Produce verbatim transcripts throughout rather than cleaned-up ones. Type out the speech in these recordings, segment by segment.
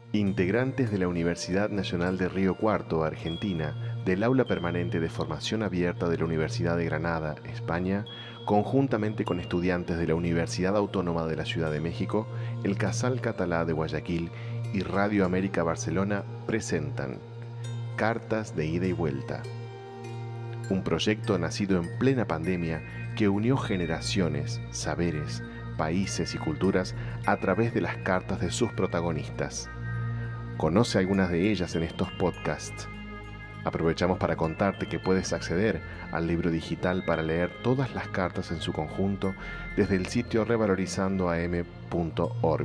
Integrantes de la Universidad Nacional de Río Cuarto, Argentina, del Aula Permanente de Formación Abierta de la Universidad de Granada, España, conjuntamente con estudiantes de la Universidad Autónoma de la Ciudad de México, el Casal Catalá de Guayaquil y Radio América Barcelona presentan Cartas de Ida y Vuelta, un proyecto nacido en plena pandemia que unió generaciones, saberes, países y culturas a través de las cartas de sus protagonistas. Conoce algunas de ellas en estos podcasts. Aprovechamos para contarte que puedes acceder al libro digital para leer todas las cartas en su conjunto desde el sitio revalorizando a m punto org.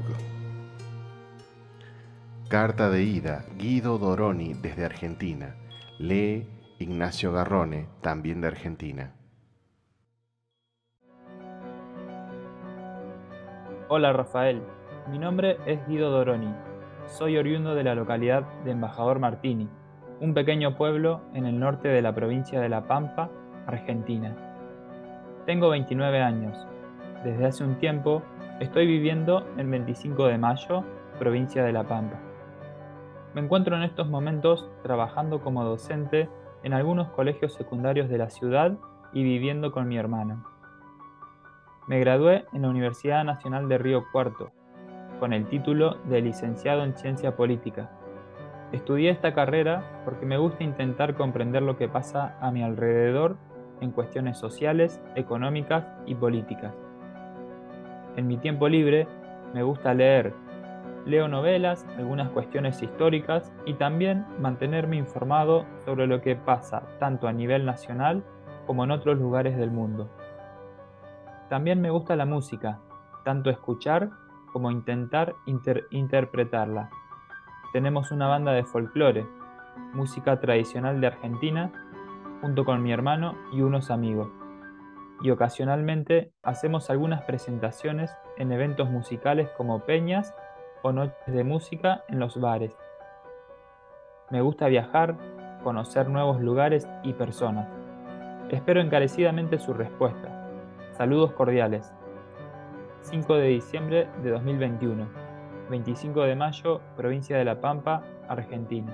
Carta de ida, Guido Doroni, desde Argentina. Lee Ignacio Garrone, también de Argentina. Hola Rafael, mi nombre es Guido Doroni. Soy oriundo de la localidad de Embajador Martini, un pequeño pueblo en el norte de la provincia de La Pampa, Argentina. Tengo veintinueve años. Desde hace un tiempo estoy viviendo en veinticinco de mayo, provincia de La Pampa. Me encuentro en estos momentos trabajando como docente en algunos colegios secundarios de la ciudad y viviendo con mi hermano. Me gradué en la Universidad Nacional de Río Cuarto, con el título de licenciado en Ciencia Política. Estudié esta carrera porque me gusta intentar comprender lo que pasa a mi alrededor en cuestiones sociales, económicas y políticas. En mi tiempo libre me gusta leer. Leo novelas, algunas cuestiones históricas y también mantenerme informado sobre lo que pasa tanto a nivel nacional como en otros lugares del mundo. También me gusta la música, tanto escuchar como intentar inter- interpretarla. Tenemos una banda de folclore, música tradicional de Argentina, junto con mi hermano y unos amigos. Y ocasionalmente hacemos algunas presentaciones en eventos musicales como peñas o noches de música en los bares. Me gusta viajar, conocer nuevos lugares y personas. Espero encarecidamente su respuesta. Saludos cordiales. cinco de diciembre de dos mil veintiuno. veinticinco de mayo, provincia de La Pampa, Argentina.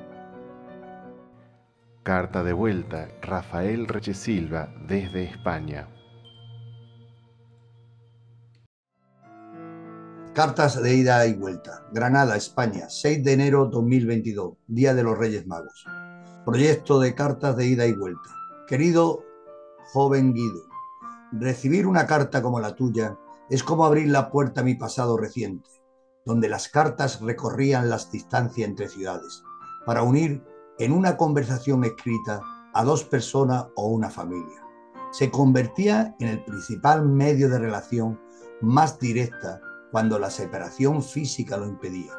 Carta de vuelta, Rafael Rechesilva, desde España. Cartas de ida y vuelta. Granada, España, seis de enero de dos mil veintidós, Día de los Reyes Magos. Proyecto de cartas de ida y vuelta. Querido joven Guido, recibir una carta como la tuya es como abrir la puerta a mi pasado reciente, donde las cartas recorrían las distancias entre ciudades, para unir en una conversación escrita a dos personas o una familia. Se convertía en el principal medio de relación más directa cuando la separación física lo impedía.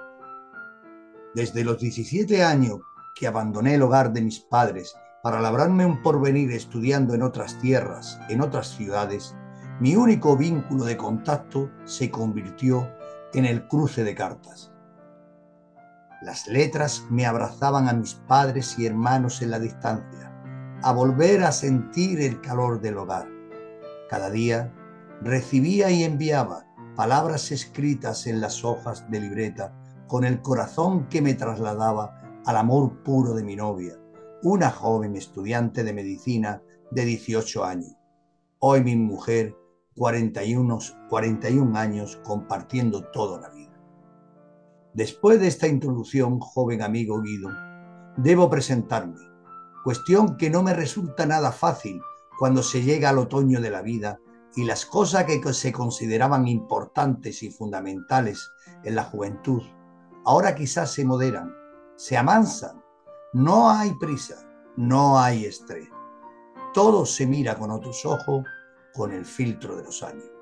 Desde los diecisiete años que abandoné el hogar de mis padres para labrarme un porvenir estudiando en otras tierras, en otras ciudades, mi único vínculo de contacto se convirtió en el cruce de cartas. Las letras me abrazaban a mis padres y hermanos en la distancia, a volver a sentir el calor del hogar. Cada día recibía y enviaba palabras escritas en las hojas de libreta con el corazón que me trasladaba al amor puro de mi novia, una joven estudiante de medicina de dieciocho años. Hoy mi mujer, cuarenta y uno, cuarenta y un años, compartiendo toda la vida. Después de esta introducción, joven amigo Guido, debo presentarme, cuestión que no me resulta nada fácil cuando se llega al otoño de la vida y las cosas que se consideraban importantes y fundamentales en la juventud, ahora quizás se moderan, se amansan. No hay prisa, no hay estrés. Todo se mira con otros ojos, con el filtro de los años.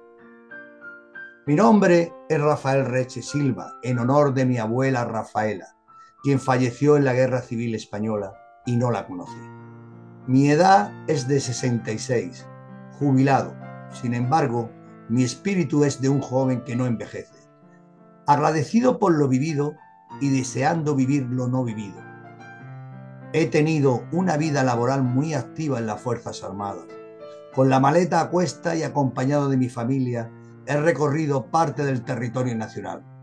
Mi nombre es Rafael Rechesilva, en honor de mi abuela Rafaela, quien falleció en la Guerra Civil Española y no la conocí. Mi edad es de sesenta y seis, jubilado. Sin embargo, mi espíritu es de un joven que no envejece, agradecido por lo vivido y deseando vivir lo no vivido. He tenido una vida laboral muy activa en las Fuerzas Armadas. Con la maleta a cuesta y acompañado de mi familia, he recorrido parte del territorio nacional.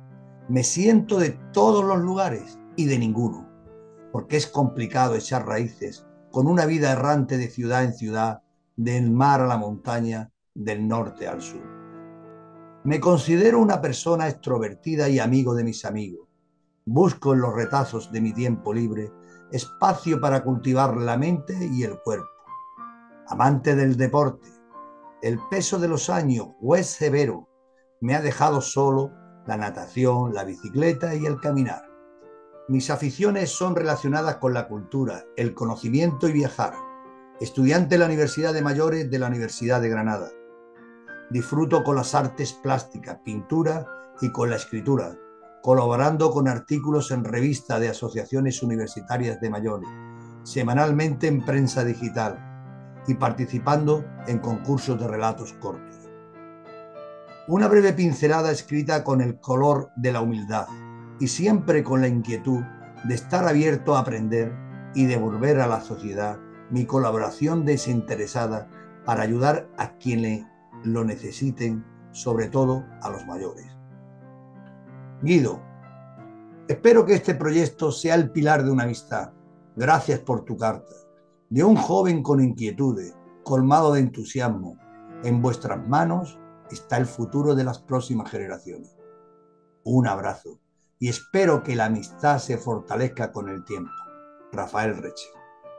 Me siento de todos los lugares y de ninguno, porque es complicado echar raíces con una vida errante de ciudad en ciudad, del mar a la montaña, del norte al sur. Me considero una persona extrovertida y amigo de mis amigos. Busco en los retazos de mi tiempo libre espacio para cultivar la mente y el cuerpo. Amante del deporte, el peso de los años, juez severo, me ha dejado solo la natación, la bicicleta y el caminar. Mis aficiones son relacionadas con la cultura, el conocimiento y viajar. Estudiante en la Universidad de Mayores de la Universidad de Granada. Disfruto con las artes plásticas, pintura y con la escritura, colaborando con artículos en revistas de asociaciones universitarias de mayores, semanalmente en prensa digital y participando en concursos de relatos cortos. Una breve pincelada escrita con el color de la humildad y siempre con la inquietud de estar abierto a aprender y devolver a la sociedad mi colaboración desinteresada para ayudar a quienes lo necesiten, sobre todo a los mayores. Guido, espero que este proyecto sea el pilar de una amistad. Gracias por tu carta. De un joven con inquietudes, colmado de entusiasmo. En vuestras manos está el futuro de las próximas generaciones. Un abrazo y espero que la amistad se fortalezca con el tiempo. Rafael Reche.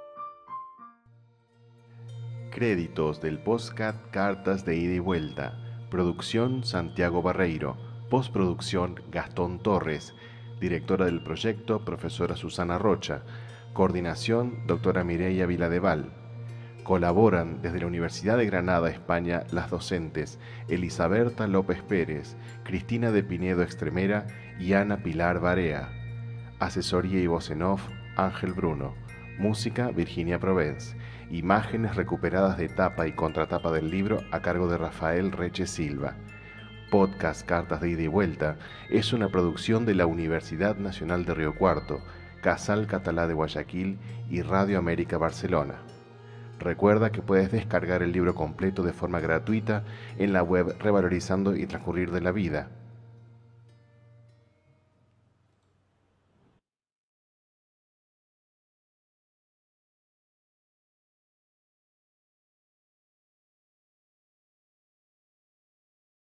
Créditos del podcast Cartas de Ida y Vuelta. Producción Santiago Barreiro. Postproducción Gastón Torres. Directora del proyecto profesora Susana Rocha. Coordinación doctora Mireia Viladeval. Colaboran desde la Universidad de Granada, España, las docentes Elisaberta López Pérez, Cristina de Pinedo Extremera y Ana Pilar Barea. Asesoría y voz en off, Ángel Bruno. Música, Virginia Provence. Imágenes recuperadas de tapa y contratapa del libro a cargo de Rafael Reche Silva. Podcast Cartas de Ida y Vuelta es una producción de la Universidad Nacional de Río Cuarto, Casal Catalá de Guayaquil y Radio América Barcelona. Recuerda que puedes descargar el libro completo de forma gratuita en la web Revalorizando y Transcurrir de la Vida,